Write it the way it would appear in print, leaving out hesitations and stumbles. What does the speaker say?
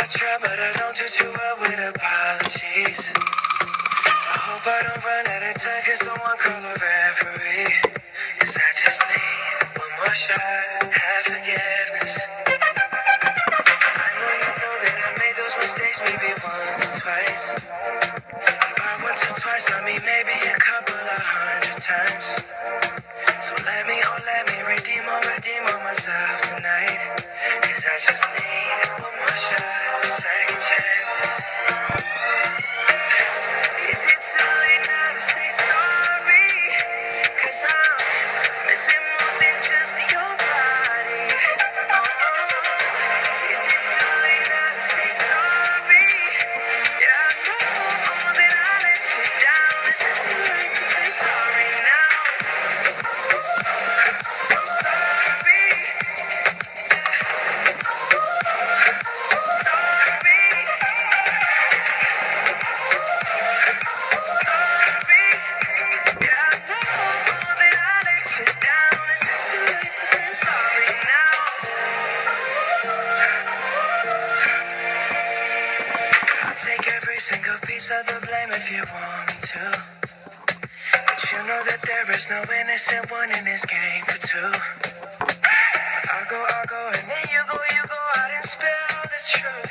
try, but I don't do too well with apologies. I hope I don't run out of time, cause someone call a referee. Cause I just need one more shot, have forgiveness. I know that I made those mistakes maybe once or twice. By once or twice, I mean maybe a couple of 100 times. So let me redeem on myself tonight. Cause I just need one more shot, second chances. Is it too late now to say sorry? Cause I'm missing more than just your body. Oh, is it too late now to say sorry? Yeah, I know that I let you down. Is it too late to say sorry now? Take every single piece of the blame if you want me to. But you know that there is no innocent one in this game for two. I'll go, and then you go out and spill the truth.